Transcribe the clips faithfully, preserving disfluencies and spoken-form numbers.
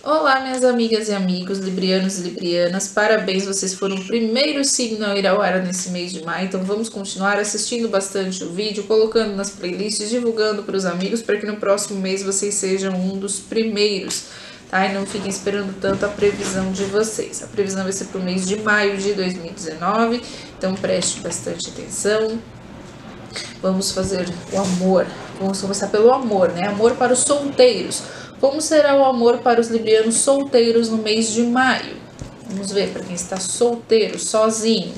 Olá, minhas amigas e amigos, librianos e librianas, parabéns, vocês foram o primeiro signo a ir ao ar nesse mês de maio, então vamos continuar assistindo bastante o vídeo, colocando nas playlists, divulgando para os amigos, para que no próximo mês vocês sejam um dos primeiros, tá? E não fiquem esperando tanto a previsão de vocês. A previsão vai ser para o mês de maio de dois mil e dezenove, então preste bastante atenção. Vamos fazer o amor, vamos começar pelo amor, né? Amor para os solteiros. Como será o amor para os librianos solteiros no mês de maio? Vamos ver para quem está solteiro, sozinho.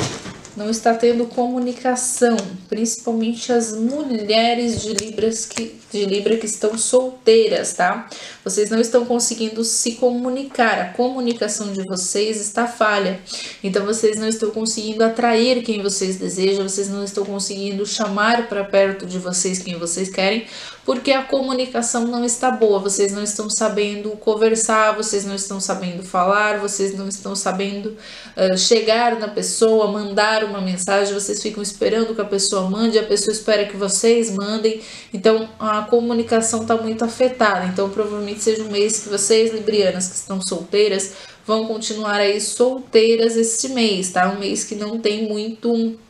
Não está tendo comunicação, principalmente as mulheres de, Libras que, de Libra que estão solteiras, tá? Vocês não estão conseguindo se comunicar, a comunicação de vocês está falha. Então vocês não estão conseguindo atrair quem vocês desejam, vocês não estão conseguindo chamar para perto de vocês quem vocês querem, porque a comunicação não está boa, vocês não estão sabendo conversar, vocês não estão sabendo falar, vocês não estão sabendo uh, chegar na pessoa, mandar uma mensagem, vocês ficam esperando que a pessoa mande, a pessoa espera que vocês mandem, então a comunicação está muito afetada. Então provavelmente seja um mês que vocês, librianas que estão solteiras, vão continuar aí solteiras esse mês, tá? Um mês que não tem muito...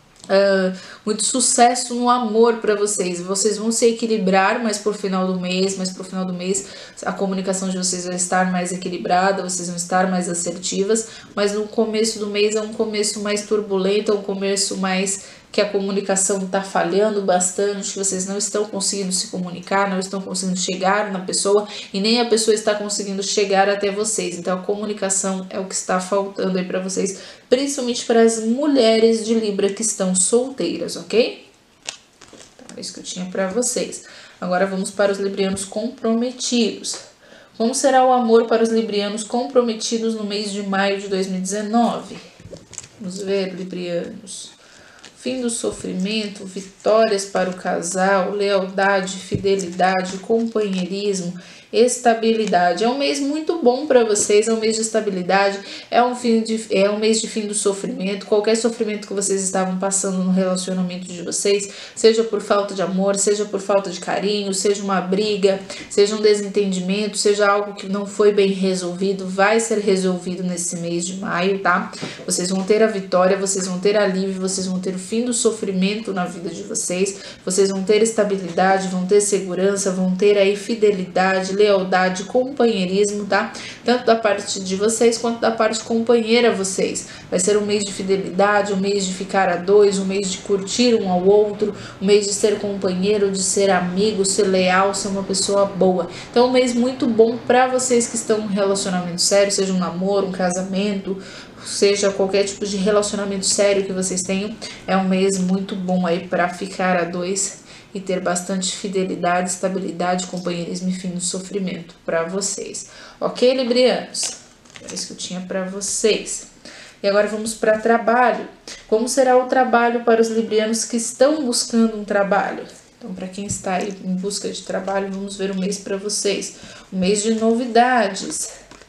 Uh, muito sucesso no amor para vocês. Vocês vão se equilibrar mais pro final do mês, mas pro final do mês a comunicação de vocês vai estar mais equilibrada, vocês vão estar mais assertivas, mas no começo do mês é um começo mais turbulento, é um começo mais que a comunicação está falhando bastante, que vocês não estão conseguindo se comunicar, não estão conseguindo chegar na pessoa e nem a pessoa está conseguindo chegar até vocês. Então a comunicação é o que está faltando aí para vocês, principalmente para as mulheres de Libra que estão solteiras, ok? Então é isso que eu tinha para vocês. Agora vamos para os librianos comprometidos. Como será o amor para os librianos comprometidos no mês de maio de dois mil e dezenove? Vamos ver, librianos. Fim do sofrimento, vitórias para o casal, lealdade, fidelidade, companheirismo, estabilidade. É um mês muito bom para vocês, é um mês de estabilidade, é um, fim de, é um mês de fim do sofrimento. Qualquer sofrimento que vocês estavam passando no relacionamento de vocês, seja por falta de amor, seja por falta de carinho, seja uma briga, seja um desentendimento, seja algo que não foi bem resolvido, vai ser resolvido nesse mês de maio, tá? Vocês vão ter a vitória, vocês vão ter alívio, vocês vão ter o fim do sofrimento na vida de vocês, vocês vão ter estabilidade, vão ter segurança, vão ter aí fidelidade, lealdade, companheirismo, tá? Tanto da parte de vocês quanto da parte companheira vocês. Vai ser um mês de fidelidade, um mês de ficar a dois, um mês de curtir um ao outro, um mês de ser companheiro, de ser amigo, ser leal, ser uma pessoa boa. Então, um mês muito bom para vocês que estão em um relacionamento sério, seja um namoro, um casamento, seja qualquer tipo de relacionamento sério que vocês tenham. É um mês muito bom aí para ficar a dois e ter bastante fidelidade, estabilidade, companheirismo e fim do sofrimento para vocês. Ok, librianos? É isso que eu tinha para vocês. E agora vamos para trabalho. Como será o trabalho para os librianos que estão buscando um trabalho? Então, para quem está aí em busca de trabalho, vamos ver o mês para vocês. Um mês de novidades.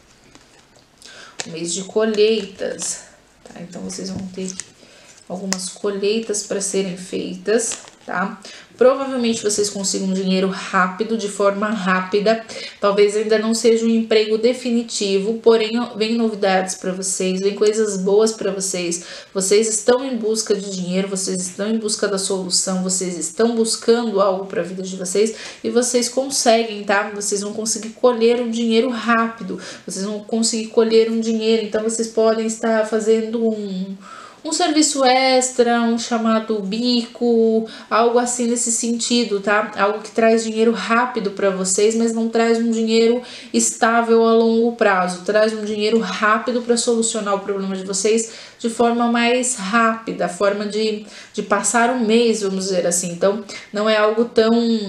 Um mês de colheitas. Tá? Então, vocês vão ter algumas colheitas para serem feitas, tá? Provavelmente vocês consigam dinheiro rápido, de forma rápida. Talvez ainda não seja um emprego definitivo, porém vem novidades para vocês, vem coisas boas para vocês. Vocês estão em busca de dinheiro, vocês estão em busca da solução, vocês estão buscando algo para a vida de vocês e vocês conseguem, tá? Vocês vão conseguir colher um dinheiro rápido, vocês vão conseguir colher um dinheiro, então vocês podem estar fazendo um... um serviço extra, um chamado bico, algo assim nesse sentido, tá? Algo que traz dinheiro rápido para vocês, mas não traz um dinheiro estável a longo prazo. Traz um dinheiro rápido para solucionar o problema de vocês de forma mais rápida, forma de, de passar um mês, vamos dizer assim. Então, não é algo tão...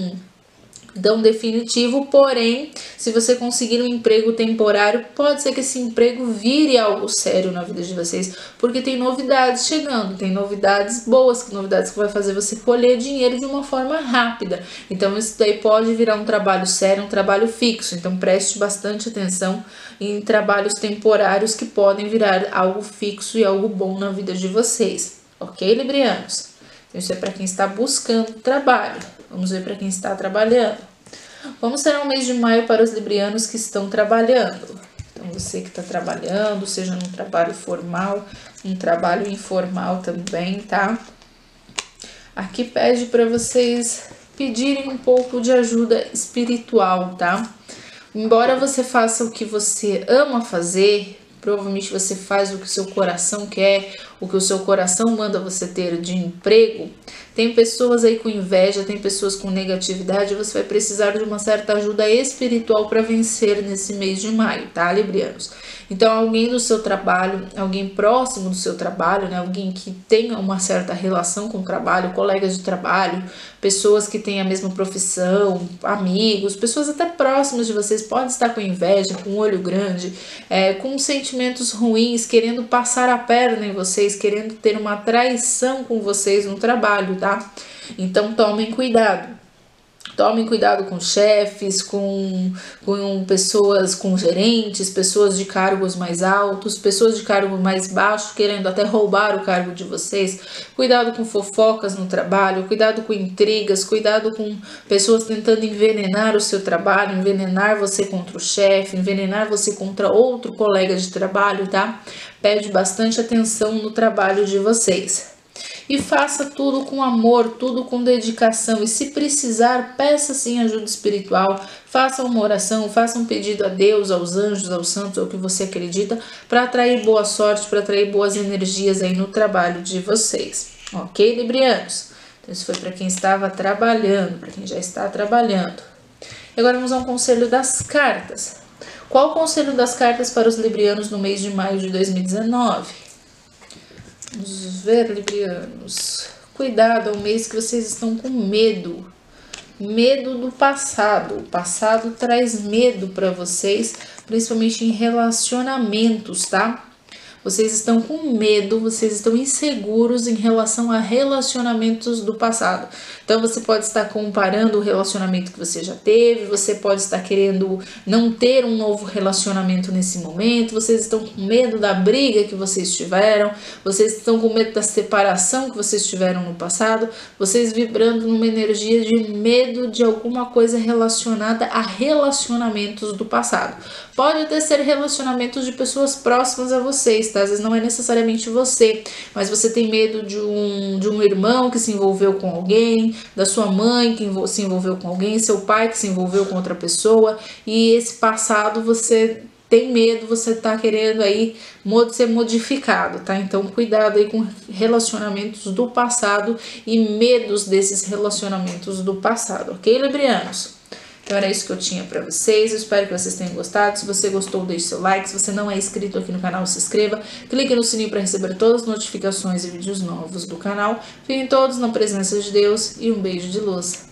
tão definitivo, porém, se você conseguir um emprego temporário, pode ser que esse emprego vire algo sério na vida de vocês, porque tem novidades chegando, tem novidades boas, novidades que vai fazer você colher dinheiro de uma forma rápida. Então, isso daí pode virar um trabalho sério, um trabalho fixo. Então, preste bastante atenção em trabalhos temporários que podem virar algo fixo e algo bom na vida de vocês. Ok, librianos? Então, isso é para quem está buscando trabalho. Vamos ver para quem está trabalhando. Como será o mês de maio para os librianos que estão trabalhando? Então, você que está trabalhando, seja num trabalho formal, um trabalho informal também, tá? Aqui pede para vocês pedirem um pouco de ajuda espiritual, tá? Embora você faça o que você ama fazer, provavelmente você faz o que o seu coração quer, o que o seu coração manda você ter de emprego. Tem pessoas aí com inveja, tem pessoas com negatividade, você vai precisar de uma certa ajuda espiritual para vencer nesse mês de maio, tá, librianos? Então, alguém do seu trabalho, alguém próximo do seu trabalho, né, alguém que tenha uma certa relação com o trabalho, colegas de trabalho, pessoas que têm a mesma profissão, amigos, pessoas até próximas de vocês, podem estar com inveja, com um olho grande, é, com sentimentos ruins, querendo passar a perna em vocês, querendo ter uma traição com vocês no trabalho, tá? Então, tomem cuidado. Tomem cuidado com chefes, com, com pessoas, com gerentes, pessoas de cargos mais altos, pessoas de cargo mais baixo, querendo até roubar o cargo de vocês. Cuidado com fofocas no trabalho, cuidado com intrigas, cuidado com pessoas tentando envenenar o seu trabalho, envenenar você contra o chefe, envenenar você contra outro colega de trabalho, tá? Pede bastante atenção no trabalho de vocês. E faça tudo com amor, tudo com dedicação. E se precisar, peça sim ajuda espiritual. Faça uma oração, faça um pedido a Deus, aos anjos, aos santos, ao que você acredita, para atrair boa sorte, para atrair boas energias aí no trabalho de vocês. Ok, librianos? Então, isso foi para quem estava trabalhando, para quem já está trabalhando. E agora vamos ao conselho das cartas. Qual o conselho das cartas para os librianos no mês de maio de dois mil e dezenove? Vamos ver, librianos. Cuidado, é um mês que vocês estão com medo. Medo do passado. O passado traz medo para vocês, principalmente em relacionamentos, tá? Vocês estão com medo, vocês estão inseguros em relação a relacionamentos do passado. Então, você pode estar comparando o relacionamento que você já teve, você pode estar querendo não ter um novo relacionamento nesse momento, vocês estão com medo da briga que vocês tiveram, vocês estão com medo da separação que vocês tiveram no passado, vocês vibrando numa energia de medo de alguma coisa relacionada a relacionamentos do passado. Pode até ser relacionamentos de pessoas próximas a vocês, tá? Às vezes não é necessariamente você, mas você tem medo de um, de um irmão que se envolveu com alguém, da sua mãe que se envolveu com alguém, seu pai que se envolveu com outra pessoa, e esse passado você tem medo, você tá querendo aí ser modificado, tá? Então cuidado aí com relacionamentos do passado e medos desses relacionamentos do passado, ok, librianos? Então era isso que eu tinha pra vocês, eu espero que vocês tenham gostado. Se você gostou, deixe seu like. Se você não é inscrito aqui no canal, se inscreva. Clique no sininho para receber todas as notificações e vídeos novos do canal. Fiquem todos na presença de Deus e um beijo de luz.